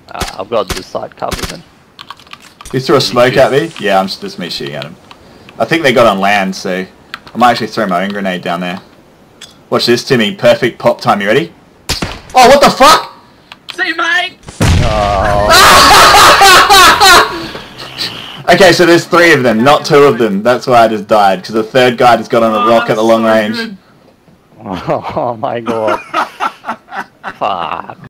I've got this side covered then. He threw a smoke at me? Yeah, I'm just me shooting at him. I think they got on land, so I might actually throw my own grenade down there. Watch this, Timmy. Perfect pop time. You ready? Oh, what the fuck? See you, mate! Oh. Okay, so there's 3 of them, not 2 of them. That's why I just died, because the 3rd guy just got on a rock at the long range. Oh my god. Fuck.